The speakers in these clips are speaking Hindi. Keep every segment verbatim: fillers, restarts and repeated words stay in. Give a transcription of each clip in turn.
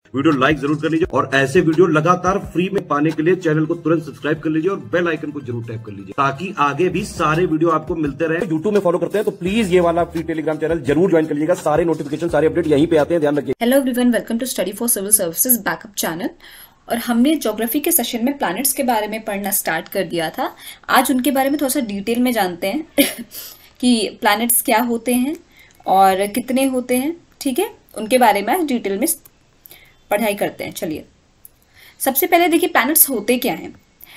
वीडियो लाइक जरूर कर लीजिए और ऐसे वीडियो लगातार फ्री में पाने के लिए चैनल को तुरंत सब्सक्राइब कर लीजिए और बेल आइकन को जरूर टैप कर लीजिए ताकि आगे भी सारे वीडियो आपको मिलते रहे। यूट्यूब में फॉलो करते हैं तो प्लीज ये वाला फ्री टेलीग्राम चैनल जरूर ज्वाइन कर लीजिएगा। सारे नोटिफिकेशन सारे अपडेट यहीं पे आते हैं, ध्यान रखिए। Hello everyone, welcome to study for civil services backup channel. और हमने ज्योग्राफी के सेशन में प्लैनेट्स के बारे में पढ़ना स्टार्ट कर दिया था। आज उनके बारे में थोड़ा सा डिटेल में जानते हैं कि प्लैनेट्स क्या होते हैं और कितने होते हैं। ठीक है, उनके बारे में आज डिटेल में पढ़ाई करते हैं। चलिए, सबसे पहले देखिए प्लैनेट्स होते क्या हैं।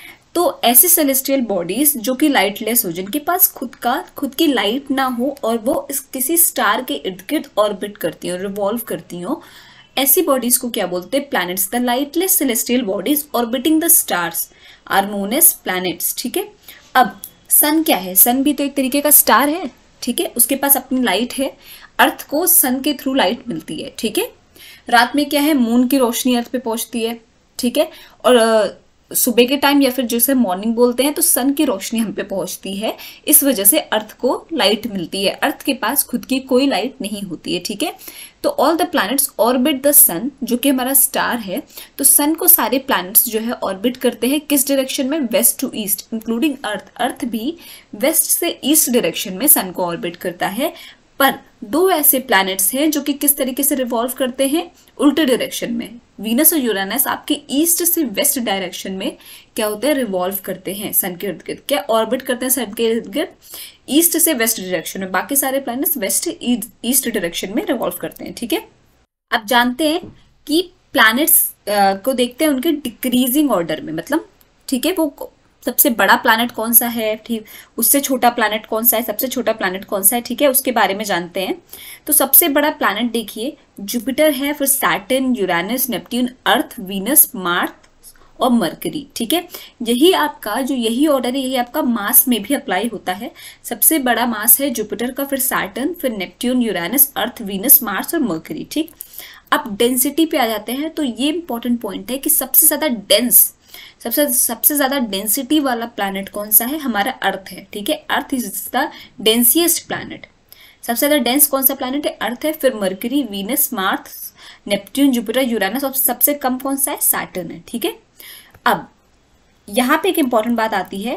तो ऐसे सेलेस्टियल बॉडीज जो कि लाइटलेस हो, जिनके पास खुद का खुद की लाइट ना हो और वो इस किसी स्टार के इर्द गिर्द ऑर्बिट करती हो, रिवॉल्व करती हो, ऐसी बॉडीज को क्या बोलते हैं? Planets. The lightless celestial bodies orbiting the stars are known as planets. ठीक है, अब सन क्या है? सन भी तो एक तरीके का स्टार है। ठीक है, उसके पास अपनी लाइट है। अर्थ को सन के थ्रू लाइट मिलती है। ठीक है, रात में क्या है? मून की रोशनी अर्थ पे पहुंचती है। ठीक है, और सुबह के टाइम या फिर जैसे मॉर्निंग बोलते हैं तो सन की रोशनी हम पे पहुंचती है। इस वजह से अर्थ को लाइट मिलती है। अर्थ के पास खुद की कोई लाइट नहीं होती है। ठीक है, तो all the planets orbit the sun, जो कि हमारा स्टार है। तो सन को सारे प्लैनेट्स जो है ऑर्बिट करते हैं किस डायरेक्शन में? West to east, including Earth. Earth भी वेस्ट से ईस्ट डायरेक्शन में सन को ऑर्बिट करता है। पर दो ऐसे प्लैनेट्स हैं जो कि किस तरीके से रिवॉल्व करते हैं? उल्टे डायरेक्शन में। वीनस और यूरेनस आपके ईस्ट से वेस्ट डायरेक्शन में क्या होते हैं? रिवॉल्व करते हैं सन के इर्द गिर्द। क्या ऑर्बिट करते हैं सन के इर्द गिर्द? ईस्ट से वेस्ट डायरेक्शन में। बाकी सारे प्लैनेट्स वेस्ट ईस्ट डायरेक्शन में रिवॉल्व करते हैं। ठीक है, अब जानते हैं कि प्लैनेट्स को देखते हैं उनके डिक्रीजिंग ऑर्डर में, मतलब ठीक है, वो सबसे बड़ा प्लैनेट कौन सा है, ठीक, उससे छोटा प्लैनेट कौन सा है, सबसे छोटा प्लैनेट कौन सा है। ठीक है, उसके बारे में जानते हैं। तो सबसे बड़ा प्लैनेट देखिए जुपिटर है, फिर Saturn, Uranus, Neptune, Earth, Venus, Mars और मरकरी। ठीक है, यही आपका जो यही ऑर्डर है यही आपका मास में भी अप्लाई होता है। सबसे बड़ा मास है जुपिटर का, फिर सैटर्न, फिर Neptune, Uranus, Earth, Venus, Mars और मरकरी। ठीक, अब डेंसिटी पे आ जाते हैं। तो ये इंपॉर्टेंट पॉइंट है कि सबसे ज्यादा डेंस सबसे सबसे ज्यादा डेंसिटी वाला प्लैनेट कौन सा है? हमारा अर्थ है। ठीक है, Earth is the densest planet. सबसे ज्यादा डेंस कौन सा प्लैनेट है? अर्थ है, फिर Mercury, Venus, Mars, Neptune, Jupiter, Uranus और सबसे कम कौन सा है? सैटर्न है। ठीक है, अब यहाँ पे एक इंपॉर्टेंट बात आती है,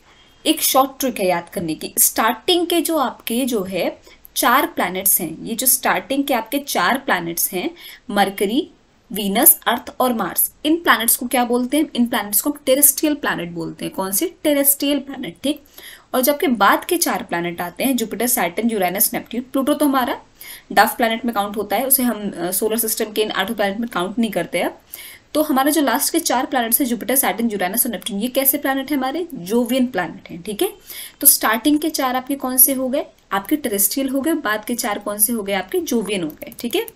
एक शॉर्ट ट्रिक है याद करने की। स्टार्टिंग के जो आपके जो है चार प्लैनेट्स हैं, ये जो स्टार्टिंग के आपके चार प्लैनेट्स हैं, मरकरी, वीनस, अर्थ और मार्स, इन प्लैनेट्स को क्या बोलते हैं? इन प्लैनेट्स को हम टेरेस्ट्रियल प्लैनेट बोलते हैं। कौन से? Terrestrial planet. ठीक, और जबकि बाद के चार प्लैनेट आते हैं Jupiter, Saturn, Uranus, Neptune. Pluto तो हमारा डफ प्लैनेट में काउंट होता है, उसे हम सोलर सिस्टम के इन आठों प्लैनेट में काउंट नहीं करते अब। तो हमारा जो लास्ट के चार प्लैनेट्स है जुपिटर, सैटर्न, यूरेनस और नेपट्यून, ये कैसे प्लैनेट है? हमारे जोवियन प्लैनेट है। ठीक है, तो स्टार्टिंग के चार आपके कौन से हो गए? आपके टेरेस्ट्रियल हो गए। बाद के चार कौन से हो गए? आपके जोवियन हो गए। ठीक है,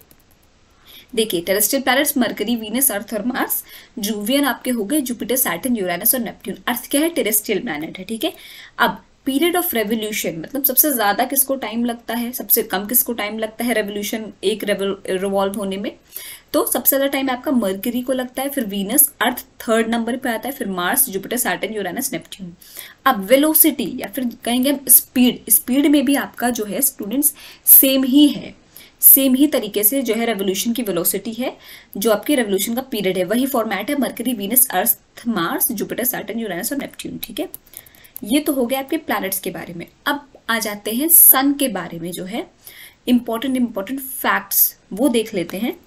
देखिए terrestrial planets Mercury, Venus, Earth और मार्स। जोवियन आपके हो गए जुपिटर, सैटर्न, यूरेनस और नेपट्यून। अर्थ क्या है? टेरेस्ट्रियल प्लैनेट है। ठीक है, अब पीरियड ऑफ रेवोल्यूशन, मतलब सबसे ज्यादा किसको टाइम लगता है, सबसे कम किसको टाइम लगता है रेवोल्यूशन एक रिवॉल्व होने में? तो सबसे ज्यादा टाइम आपका मरकरी को लगता है, फिर वीनस, अर्थ थर्ड नंबर पे आता है, फिर Mars, Jupiter, Saturn, Uranus, Neptune. अब वेलोसिटी या फिर कहेंगे हम स्पीड, स्पीड में भी आपका जो है स्टूडेंट्स सेम ही है, सेम ही तरीके से जो है रेवोल्यूशन की वेलोसिटी है, जो आपकी रेवोल्यूशन का पीरियड है वही फॉर्मेट है, Mercury, Venus, Earth, Mars, Jupiter, Saturn, Uranus और नेपट्यून। ठीक है, ये तो हो गया आपके प्लैनेट्स के बारे में। अब आ जाते हैं सन के बारे में, जो है इंपॉर्टेंट इंपॉर्टेंट फैक्ट्स वो देख लेते हैं।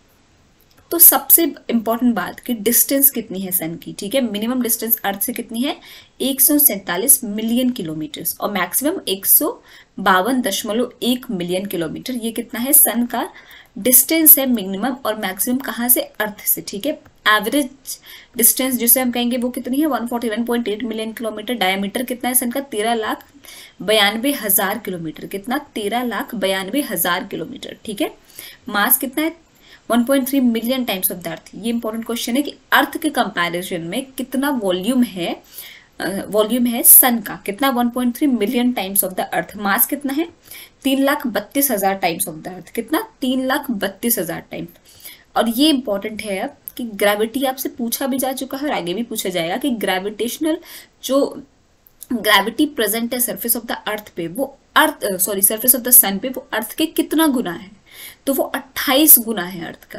तो सबसे इंपॉर्टेंट बात कि डिस्टेंस कितनी है सन की। ठीक है, मिनिमम डिस्टेंस अर्थ से कितनी है? एक सौ सैंतालीस मिलियन किलोमीटर और मैक्सिमम एक सौ बावन दशमलव एक मिलियन किलोमीटर। ये कितना है? सन का डिस्टेंस है मिनिमम और मैक्सिमम कहाँ से? अर्थ से। ठीक है, एवरेज डिस्टेंस जिसे हम कहेंगे वो कितनी है? एक सौ इकतालीस पॉइंट आठ मिलियन किलोमीटर। डायमीटर कितना है सन का? तेरह लाख बयानवे हजार किलोमीटर। कितना? तेरह लाख बयानवे हजार किलोमीटर। ठीक है, मास कितना है? एक पॉइंट तीन million times of the Earth. ये इंपॉर्टेंट क्वेश्चन है कि अर्थ के कंपैरिजन में कितना वॉल्यूम है, वॉल्यूम है सन का कितना? एक पॉइंट तीन million times of the Earth. Mass कितना है? तीन लाख बत्तीस हजार टाइम्स ऑफ द अर्थ। कितना? तीन लाख बत्तीस हजार टाइम्स। और ये इंपॉर्टेंट है अब कि ग्रेविटी आपसे पूछा भी जा चुका है और आगे भी पूछा जाएगा कि ग्रेविटेशनल जो ग्रेविटी प्रेजेंट है सरफेस ऑफ द अर्थ पे, वो Earth sorry surface of the sun पे वो अर्थ के कितना गुना है? तो वो अट्ठाईस गुना है अर्थ का।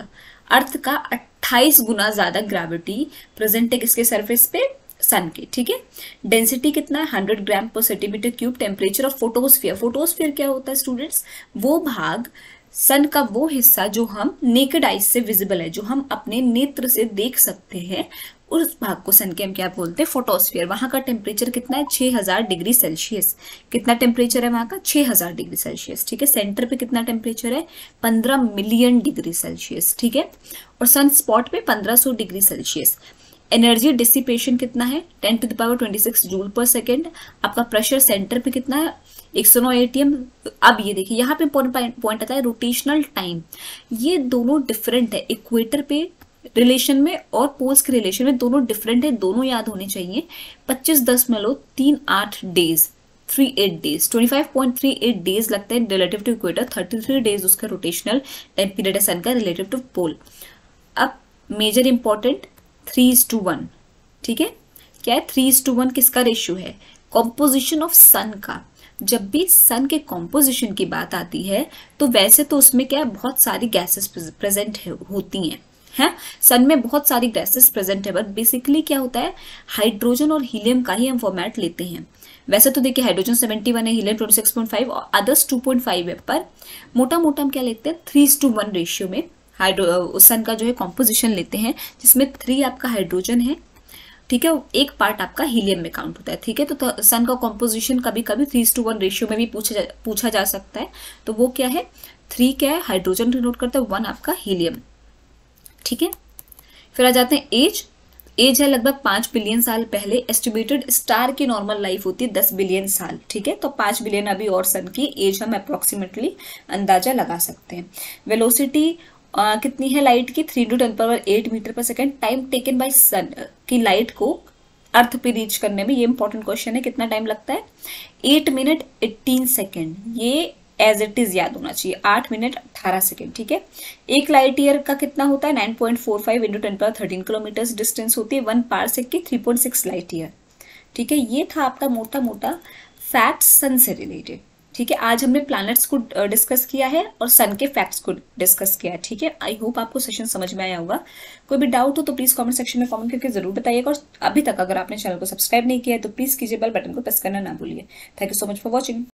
अर्थ का अट्ठाईस गुना ज्यादा ग्रेविटी प्रेजेंट है किसके सरफेस पे, सन के, ठीक है। डेंसिटी कितना है, हंड्रेड ग्राम पर centimetre cube. Temperature of photosphere, photosphere क्या होता है स्टूडेंट्स, वो भाग सन का वो हिस्सा जो हम नेकेड आइज से विजिबल है, जो हम अपने नेत्र से देख सकते हैं, उस भाग को सन के हम क्या बोलते हैं, फोटोस्फीयर। वहां का टेम्परेचर कितना है, छह हज़ार डिग्री सेल्सियस। कितना टेम्परेचर है वहां का, छह हज़ार डिग्री सेल्सियस, ठीक है। सेंटर पे कितना टेम्परेचर है, पंद्रह मिलियन डिग्री सेल्सियस, ठीक है। और सन स्पॉट पे पंद्रह सौ डिग्री सेल्सियस। एनर्जी डिसिपेशन कितना है, ten to the power twenty six joule पर सेकेंड। आपका प्रेशर सेंटर पे कितना है, एक सौ नौ एटीएम। अब ये देखिए यहाँ पे पॉइंट आता है रोटेशनल टाइम, ये दोनों डिफरेंट है इक्वेटर पे रिलेशन में और पोल्स के रिलेशन में, दोनों डिफरेंट है, दोनों याद होने चाहिए। पच्चीस दशमलव तीन आठ days, three eight days, twenty five point three eight days लगते हैं relative to equator, thirty three days उसका रोटेशनल टाइम पीरियड है सन का रिलेटिव टू पोल। अब major important three is to one, ठीक है। क्या है, थ्री इज टू वन किसका रेशियो है, कॉम्पोजिशन ऑफ सन का। जब भी सन के कॉम्पोजिशन की बात आती है तो वैसे तो उसमें क्या है, बहुत सारी गैसेस प्रेजेंट होती हैं, है सन में बहुत सारी गैसेस प्रेजेंट है, बट बेसिकली क्या होता है, हाइड्रोजन और हीलियम का ही हम फॉर्मेट लेते हैं। वैसे तो देखिए हाइड्रोजन सेवेंटी वन है, helium twenty six point five और अदर्स टू पॉइंट फाइव है, पर मोटा मोटा हम क्या लेते हैं, थ्री टू वन रेशियो में हाइड्रो सन का जो है कॉम्पोजिशन लेते हैं, जिसमें थ्री आपका हाइड्रोजन है, ठीक है, एक पार्ट आपका हीलियम में काउंट होता है, ठीक है। तो सन का कॉम्पोजिशन कभी कभी थ्री टू वन रेशियो में भी पूछा जा, पूछा जा सकता है। तो वो क्या है, थ्री क्या है, हाइड्रोजन डिनोट करता है, वन आपका हीलियम, ठीक है। फिर आ जाते हैं एज। एज है लगभग पांच बिलियन साल पहले। एस्टिमेटेड स्टार की नॉर्मल लाइफ होती है दस बिलियन साल, ठीक है। तो पांच बिलियन अभी और सन की एज हम अप्रोक्सीमेटली अंदाजा लगा सकते हैं। वेलोसिटी Uh, कितनी है लाइट की, three to ten power eight metre पर second. Time taken by sun की लाइट को अर्थ पे रीच करने में, ये इंपॉर्टेंट क्वेश्चन है, कितना टाइम लगता है, एट मिनट एटीन सेकेंड। ये एज इट इज याद होना चाहिए, आठ मिनट अठारह सेकेंड, ठीक है। एक लाइट ईयर का कितना होता है, nine point four five into ten power thirteen kilometre distance होती है। वन पारसेक की three point six light year, ठीक है। ये था आपका मोटा मोटा फैक्ट्स सन से रिलेटेड, ठीक है। आज हमने प्लैनेट्स को डिस्कस किया है और सन के फैक्ट्स को डिस्कस किया है, ठीक है। आई होप आपको सेशन समझ में आया होगा। कोई भी डाउट हो तो प्लीज कमेंट सेक्शन में कमेंट करके जरूर बताइएगा। और अभी तक अगर आपने चैनल को सब्सक्राइब नहीं किया है तो प्लीज कीजिए, बेल बटन को प्रेस करना ना भूलिए। Thank you so much for watching.